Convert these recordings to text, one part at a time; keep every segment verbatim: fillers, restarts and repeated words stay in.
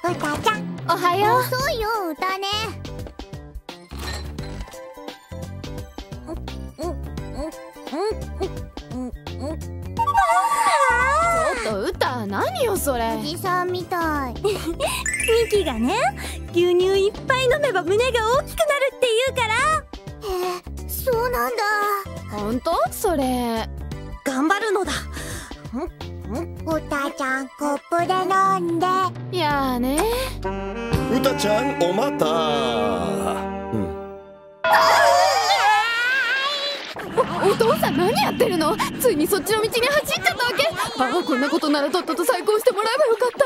うたちゃん、 おはよう。 そうよ、歌ね。 ちょっと歌、何よそれ。 おじさんみたい。 ミキがね、牛乳いっぱい飲めば胸が大きくなるって言うから。 へえ、そうなんだ。 ほんとそれ。 頑張るのだ。 うたちゃん、コップで飲んで。 いやーね。 うたちゃん、おまた。うん。 お、お父さん何やってるの？ついにそっちの道に走っちゃったわけ？ああ、こんなことならとっとと再婚してもらえばよかった。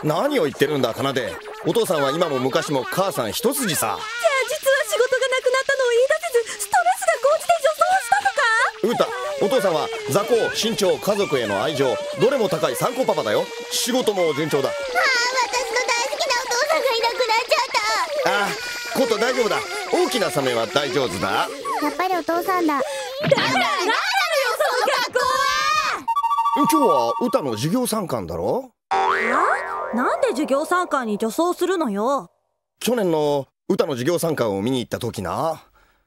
何を言ってるんだ、かなで。お父さんは今も昔も母さん一筋さ。 じゃあ実は仕事がなくなったのを言い出せず、ストレスが高じて女装したとか？ うた、お父さんは座高、身長、家族への愛情、どれも高い参考パパだよ。仕事も順調だ。 ああ、私の大好きなお父さんがいなくなっちゃった。 ああ、こと大丈夫だ。大きなサメは大丈夫だ。 やっぱりお父さんだ。 だから何なのよ、その学校は！ 今日は歌の授業参観だろ。 なんで授業参観に女装するのよ。 去年の歌の授業参観を見に行った時な。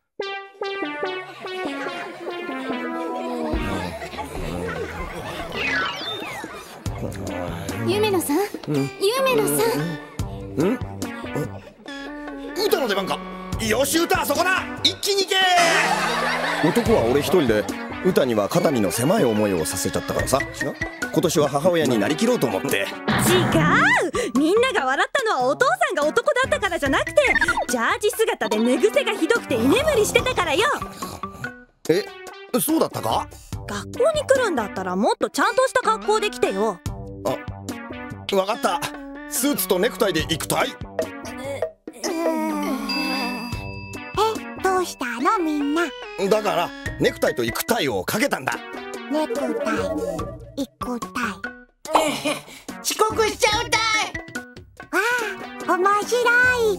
夢野さん、夢野さん。 ん？歌の出番か。よし歌、そこだ。一気に行け。男は俺一人で、歌には肩身の狭い思いをさせちゃったからさ。今年は母親になりきろうと思って。 違う、みんなが笑ったのはお父さんが男だったからじゃなくて、ジャージ姿で寝癖がひどくて居眠りしてたからよ。 え、そうだったか？ 学校に来るんだったらもっとちゃんとした格好で来てよ。 あ、わかった。スーツとネクタイで行くたい。 どうしたのみんな。 だからネクタイとイクタイをかけたんだ。 ネクタイ、イクタイ。 遅刻しちゃうたい。 わあ、面白い。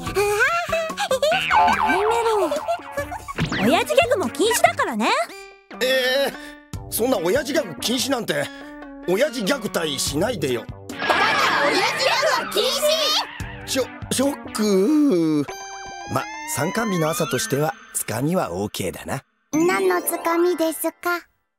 親父ギャグも禁止だからね。 えー、そんな親父ギャグ禁止なんて。親父ギャグ対しないでよ。 だから親父ギャグは禁止。 ショショック。ま、参観日の朝としてはつかみは オーケー だな。 何のつかみですか？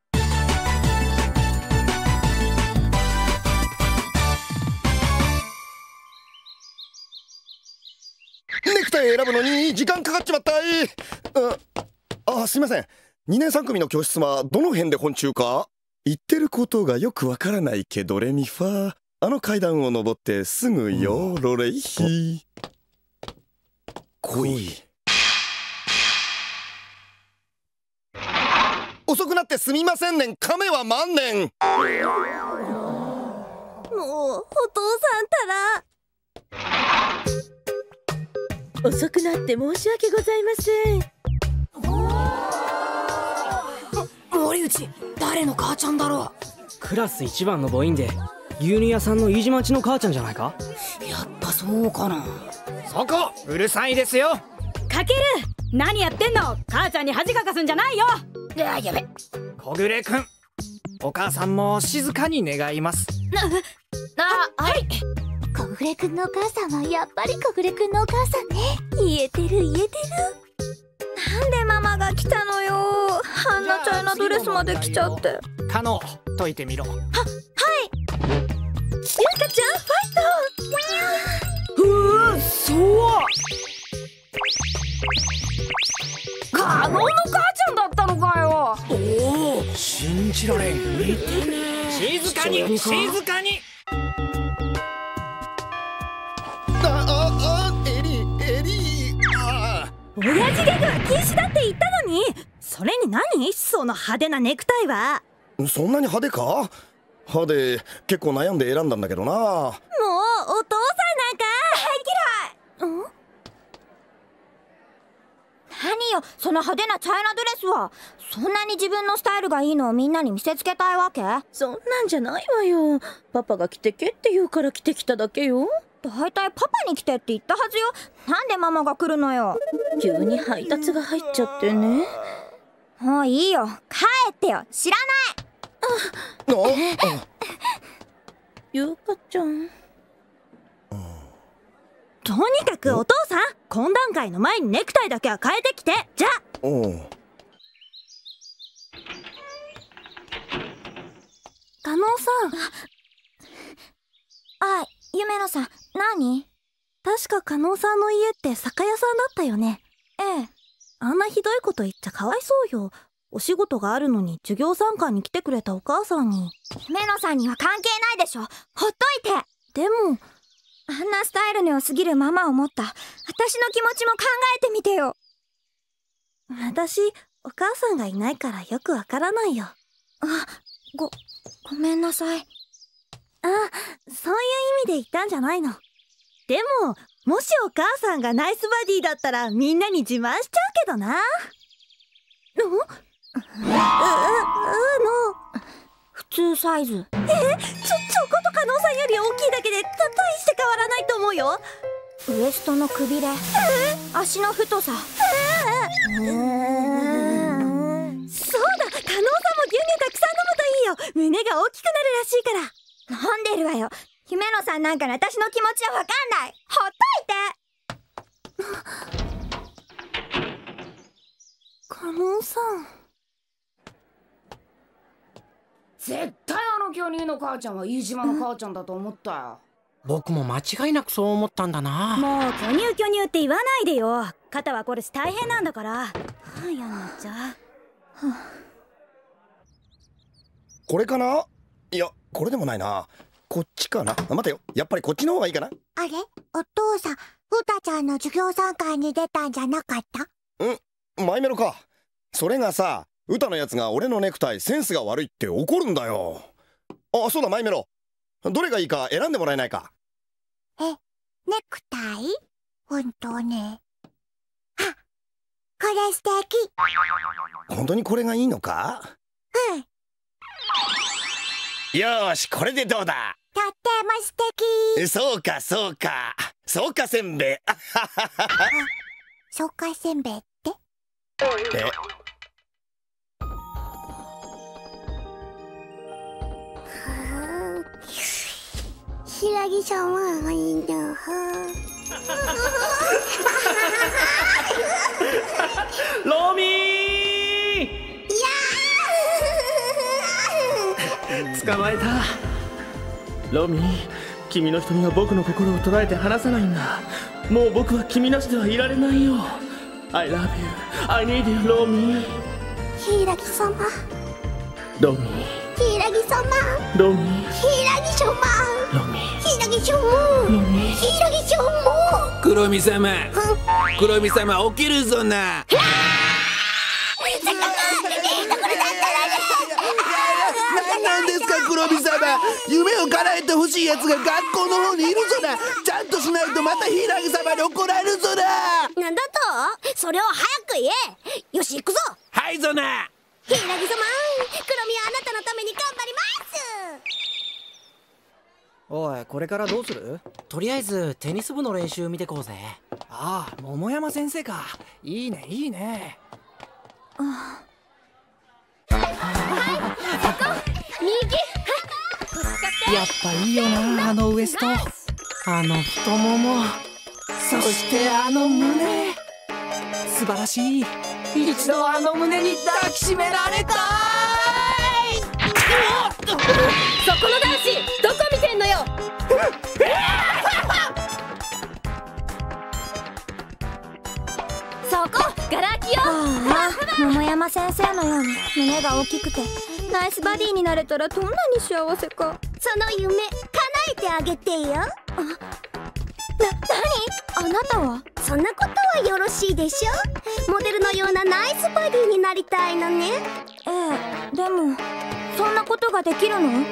ネクタイ選ぶのに時間かかっちまったい。あ、あ、すいません。にねんさん組の教室はどの辺で本中か？言ってることがよくわからないけどレミファ。あの階段を登ってすぐよ、ロレイヒ。来い。遅くなってすみませんねん。亀は万年。 もうお父さんたら。遅くなって申し訳ございません。 森内、誰の母ちゃんだろう。 クラス一番の母音で牛乳屋さんの飯島んちの母ちゃんじゃないか。 やっぱそうかな。 そこうるさいですよ。 かける、何やってんの。母ちゃんに恥かかすんじゃないよ。 いや、やべ。 小暮くん、お母さんも静かに願います。 あ、はい。 小暮くんのお母さんはやっぱり小暮くんのお母さんね。 言えてる言えてる。なんでママが来たのよ。あんなチャイナドレスまで着ちゃって。 カノ、解いてみろ。は、はい。 ゆうかちゃん、ファイト。 うわ、そうカノの母ちゃんだったのかよ。 おお、信じられん。似てね。静かに、静かに。 あああ、エリエリああ。 親父ギャグは禁止だって言ったのに。それに何その派手なネクタイは。 そんなに派手か？派手、結構悩んで選んだんだけどな。もうお父さんなんか大嫌い。ん？何よその派手なチャイナドレスは。そんなに自分のスタイルがいいのをみんなに見せつけたいわけ？そんなんじゃないわよ。パパが着てけって言うから着てきただけよ。だいたいパパに来てって言ったはずよ。なんでママが来るのよ。急に配達が入っちゃってね。もういいよ、帰ってよ。知らない。 ああゆうかちゃん。 とにかくお父さん、懇談会の前にネクタイだけは変えてきて。じゃあ。 おう。 加納さん。あ、夢野さん、何？確か加納さんの家って酒屋さんだったよね。ええ。あんなひどいこと言っちゃかわいそうよ。お仕事があるのに授業参観に来てくれたお母さんに。夢野さんには関係ないでしょ。ほっといて。でもあんなスタイルの良すぎるママを持った私の気持ちも考えてみてよ。私お母さんがいないからよくわからないよ。あ、ごごめんなさい。あ、そういう意味で言ったんじゃないの。でももしお母さんがナイスバディだったらみんなに自慢しちゃうけどな。うううの普通サイズ。え、ちょ、ちょこと加納さんより大きいだけでた大して変わらないと思うよ。ウエストのくびれ、足の太さ。そうだ、加納さんも牛乳たくさん飲むといいよ。胸が大きくなるらしいから。飲んでるわよ。姫野さんなんかの私の気持ちはわかんない。ほっといて。加納さん、 絶対あの巨乳の母ちゃんは飯島の母ちゃんだと思ったよ。 僕も間違いなくそう思ったんだな。 もう巨乳巨乳って言わないでよ。肩はこれし大変なんだから。はあ、やんなっちゃう。はあ、 これかな？いや、これでもないな。こっちかな。あ、待てよ、やっぱりこっちの方がいいかな。 あれ、お父さん、うたちゃんの授業参観に出たんじゃなかった？ うん、マイメロか。それがさ、うたのやつが俺のネクタイセンスが悪いって怒るんだよ。あ、そうだ、マイメロ、どれがいいか選んでもらえないか。 え、ネクタイ？本当ね。あ、これ素敵。 本当にこれがいいのか？ うん。 よーし、これでどうだ？ とっても素敵。 そうかそうか、そうかせんべい。 そうかせんべいって？ え、 白木さんはいいんだ。 ロミー捕まえた。ロミー、君の瞳は僕の心を捉えて離さないんだ。もう僕は君なしではいられないよ。 I love you, I need you, ロミー。 白木様、 ロミー、 白木様、 ロミー、 白木様、 ロミー、 白木様、 ロミー、 白木様。 黒見様、黒見様起きるぞな。 何なんですか黒見様、夢を叶えてほしいやつが学校の方にいるぞな。ちゃんとしないとまた柊様に怒られるぞな。 なんだと？それを早く言え。よし、行くぞ。 はいぞな。 柊様、黒見はあなたのために頑張ります。 おい、これからどうする？ とりあえずテニス部の練習見てこうぜ。 ああ、桃山先生か。いいねいいね。 ああ、 やっぱいいよな、あのウエスト、あの太もも、そしてあの胸。素晴らしい。一度あの胸に抱きしめられたい。 そこの男子、どこ見てんのよ。そこ、ガラキよ。 ああ、桃山先生のように胸が大きくてナイスバディになれたらどんなに幸せか。その夢叶えてあげてよ。あ、な、何？あなたは？そんなことはよろしいでしょ。モデルのようなナイスバディになりたいのね。ええ、でもそんなことができるの？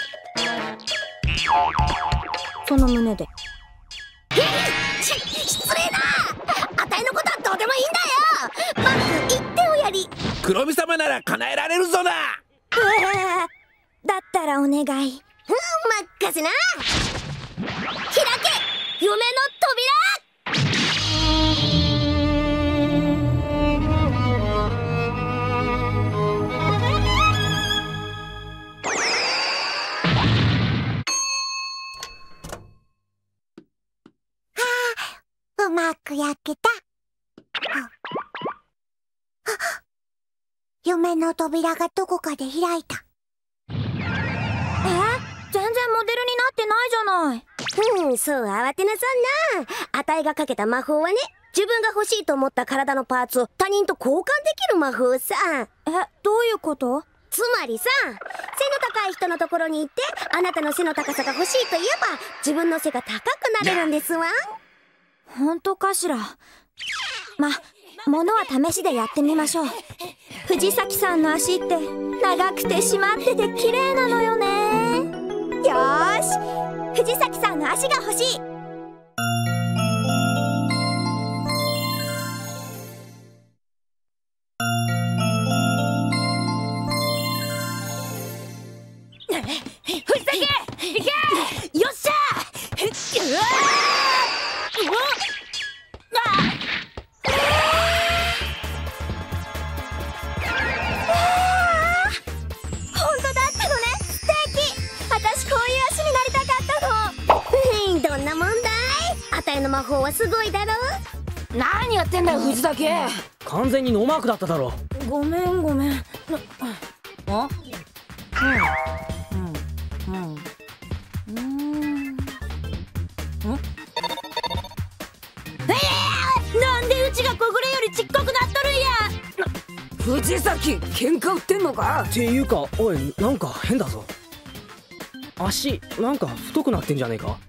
その胸で。へい、し、失礼な。あたいのことはどうでもいいんだよ。まず言っておやり。 黒見様なら叶えられるぞな。 だったらお願い。うん、任せな。開け、夢の扉。 あ、 夢の扉がどこかで開いた。 え、全然モデルになってないじゃない。 うん、そう慌てなさんな。あたいがかけた魔法はね、自分が欲しいと思った体のパーツを他人と交換できる魔法さ。 え、どういうこと？ つまりさ、背の高い人のところに行って、あなたの背の高さが欲しいと言えば、自分の背が高くなれるんですわ。 本当かしら。ま、ものは試しでやってみましょう。藤崎さんの足って長くて締まってて綺麗なのよね。よーし、藤崎さんの足が欲しい。 藤崎いけ、よっしゃー。うわー、うわっ、 本当だったのね。素敵。私こういう足になりたかったの。 どんな問題？あたいの魔法はすごいだろ。 何やってんだよ藤崎。 完全にノーマークだっただろ。 ごめんごめん。 あ、 うんうんうん。えー、なんでうちが小暮よりちっこくなっとるんや。 藤崎喧嘩売ってんのか。 っていうか、おい、なんか変だぞ。足なんか太くなってんじゃねえか。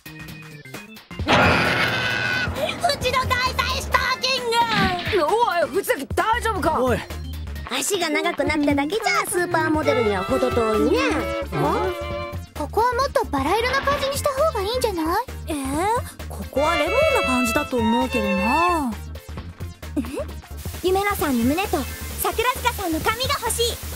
うちの大腿スターキング。 おい藤崎大丈夫か。 おい、 足が長くなっただけじゃスーパーモデルには程遠いね。 ここはもっとバラ色な感じにした方がいいんじゃない？ えー、ここはレモンな感じだと思うけどな。夢菜さんの胸と桜塚さんの髪が欲しい。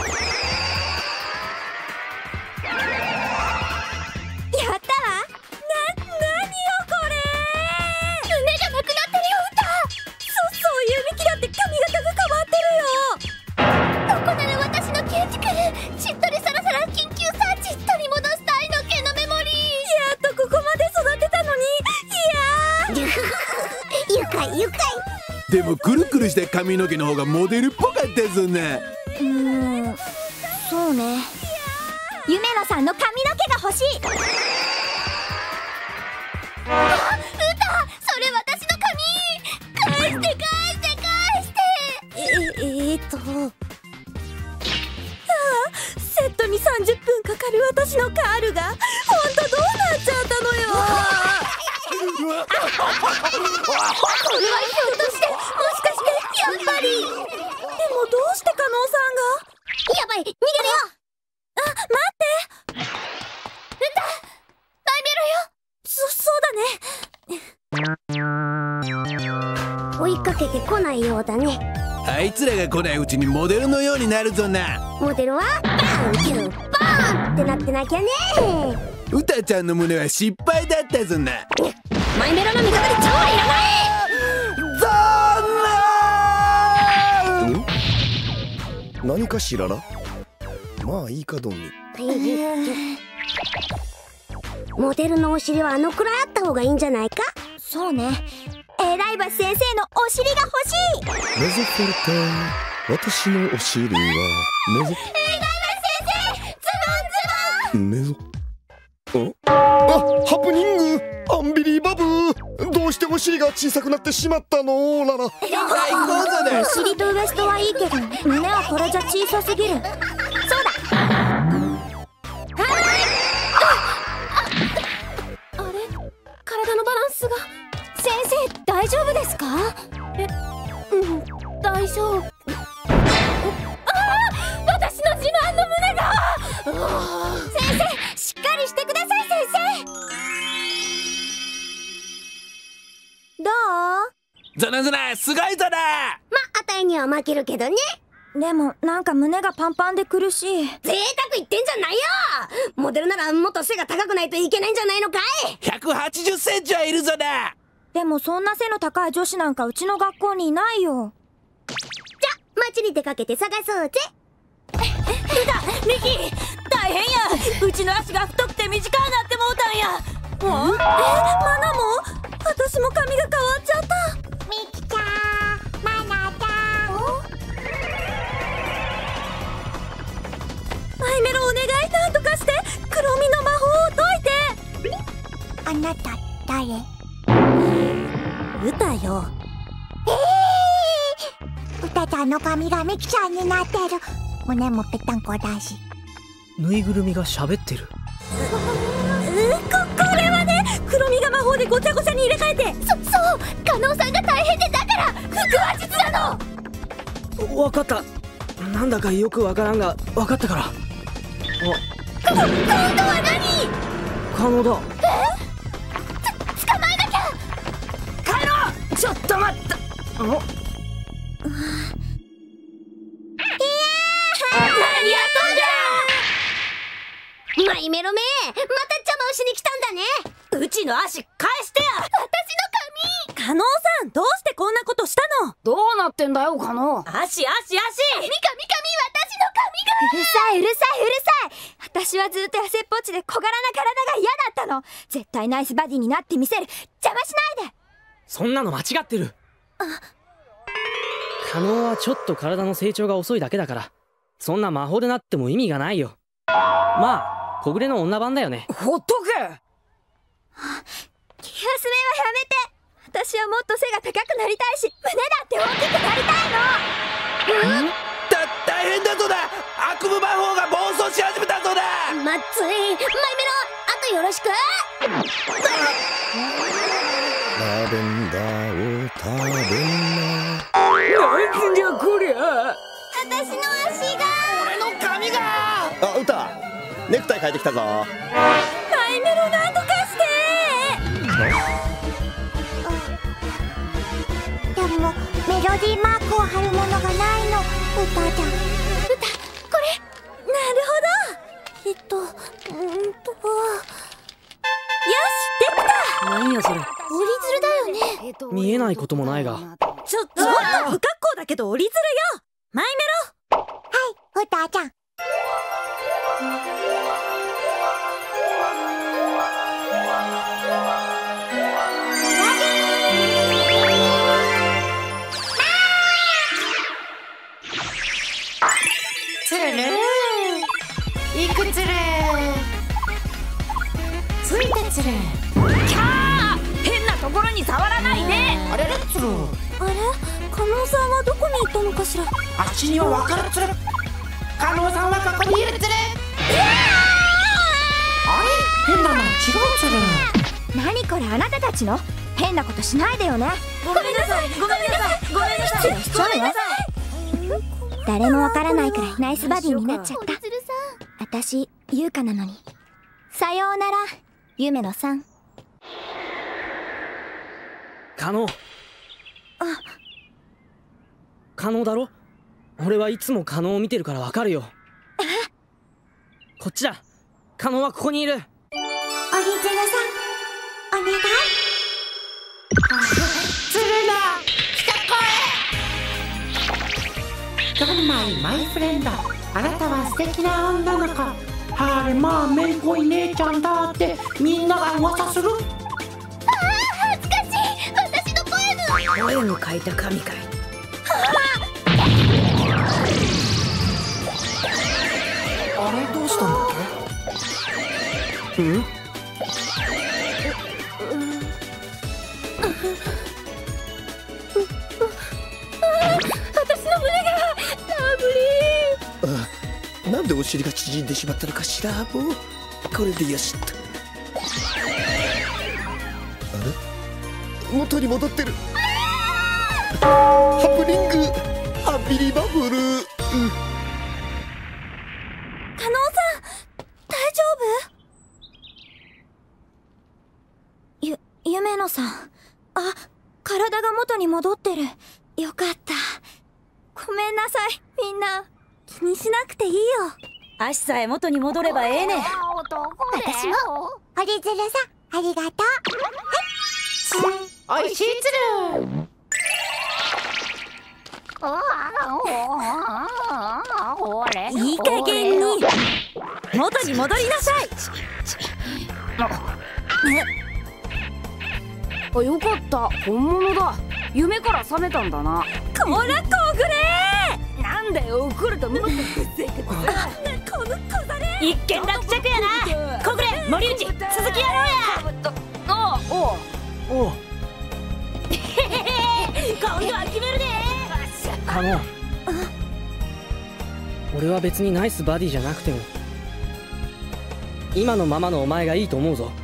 やったわ。な、何よこれ。 胸がなくなってるよ歌。 そ、そういうミキだって髪型が変わってるよ。 ここなら私のキューティクル、しっとりサラサラ緊急サーチ、取り戻したいの毛のメモリー。 やっとここまで育てたのに。いやー愉快愉快。 でもくるくるした髪の毛の方がモデルっぽかったぞな。 うーん、そうね。夢菜さんの髪の毛が欲しい。 あ、歌、それ私の髪。返して返して返して。 え、えーっとああ、セットにさんじゅっぷんかかる私のカールがほんとどうなっちゃったのよ。 これはひょっとして、もしかしてやっぱり。 でもどうして加納さんが。 やばい、逃げるよ。 あ、待って。 歌、ないめろよ。 そ、そうだね。追いかけてこないようだね。 あいつらが来ないうちにモデルのようになるぞな。 モデルはバーンキューバーンってなってなきゃね。 うたちゃんの胸は失敗だったぞな。 マイメロの味方で超はいらない。 何かしらな。まあいいかどんに。 モデルのお尻はあのくらいあった方がいいんじゃないか。 そうね。エライバス先生のお尻が欲しい。 メゾフォルテ、私のお尻はメゾ。 エライバス先生、ズボンズボン。 メゾ。あ、ハプニング、アンビリーバブー。どうしてお尻が小さくなってしまったのララ。 最高だね。 お尻とウエストはいいけど胸はこれじゃ小さすぎる。そうだ。あれ、体のバランスが。先生大丈夫ですか？え、うん、大丈夫。ああ、私の自慢の胸が。先生しっかりしてください。先生どう？ ゾナゾナすごいぞな。 ま、あたいには負けるけどね。 でもなんか胸がパンパンで苦しい。 贅沢言ってんじゃないよ。モデルならもっと背が高くないといけないんじゃないのかい。 ひゃくはちじゅっセンチはいるぞな。 でもそんな背の高い女子なんかうちの学校にいないよ。 じゃ、街に出かけて探そうぜ。 うだ、ミキ大変や。うちの足が太くて短くなってもうたんや。え、マナも？私も髪が変わっちゃった。 ミキちゃん、マナちゃん。 あなた誰？ 歌よ。 ええー、歌ちゃんの髪がミキちゃんになってる。胸もぺったんこだし。 ぬいぐるみが喋ってる。 うここれはね、黒みが魔法でごちゃごちゃに入れ替えて。 そそう加納さんが大変で、だから腹話術なの。 わかった。なんだかよくわからんがわかったから。あ、 こ今度は何？ 可能だ。 つ捕まえなきゃ。 帰ろう。ちょっと待った。お何やっとんじゃ。マイメロめ、また邪魔をしに来たんだね。うちの足返してや。 私の髪。 加納さん、どうしてこんなことしたの？ どうなってんだよカノ。 足足足。 みかみかみ、私の髪が。 うるさいうるさいうるさい。私はずっと痩せっぽっちで小柄な体が嫌だったの。絶対ナイスバディになってみせる。邪魔しないで。 そんなの間違ってる。可能はちょっと体の成長が遅いだけだから、そんな魔法でなっても意味がないよ。まあ小暮の女版だよね。 ほっとけ。 気休めはやめて。私はもっと背が高くなりたいし、胸だって大きくなりたいの。 だ大変だぞだ。悪夢魔法が暴走し始めたぞだ。 まっついマイメロ、あとよろしく。 ラベンダーを食べな。 なんじゃこりゃ。 私の足が。 俺の髪が。 あ、歌ネクタイ変えてきたぞ。 マイメロなんとかして。 でもメロディーマークを貼るものがないの。歌ちゃん。 歌、これ。なるほど。えっと、うんと。よし、できた。 なんやそれ。 折り鶴だよね。 見えないこともないが。 ちょっと不格好だけど折り鶴よ。マイメロ。 はい、歌ちゃん。 つるるいくつるついたつる。 キャー、変なところに触らないで。 あれれつる。 あれ、加納さんはどこに行ったのかしら。 あっちにはわかるつる。加納さんはここにいるつる。あれ変なの違うつる。 何これ、あなたたちの。変なことしないでよね。ごめんなさいごめんなさいごめんなさい。失礼しちゃうわ。誰もわからないくらいナイスバディになっちゃった。私優香なのに。さようなら夢野さん。 可能。 あ、 可能だろ。俺はいつも可能を見てるからわかるよ。こっちだ。可能はここにいる。 オリジナさん、お願い。 つるだ。来た声。ドンマイマイフレンド。あなたは素敵な女の子。はれまあめんこい姉ちゃんだってみんなが噂する。 ああ恥ずかしい。私のポエム。 ポエム書いた神かい。 あれどうしたんだっけ。うん。 なんでお尻が縮んでしまったのかしら。もうこれでよしっと。あれ元に戻ってる。ハプニングアビリバブル、うん、 加納さん大丈夫？ゆ夢野さん。あ、体が元に戻ってる。よかった。ごめんなさいみんな。気にしなくていいよ。足さえ元に戻ればええね。 私もオリズルさんありがとう。 おいしいつる。 いい加減に元に戻りなさい。 あ、よかった、本物だ。夢から覚めたんだな。 こらこぐれー。 なんだよ、怒るともっとくせくこの小ざれ。 一件落着やな。こぐれ森内続きやろうや。 カモン。俺は別にナイスバディじゃなくても今のままのお前がいいと思うぞ。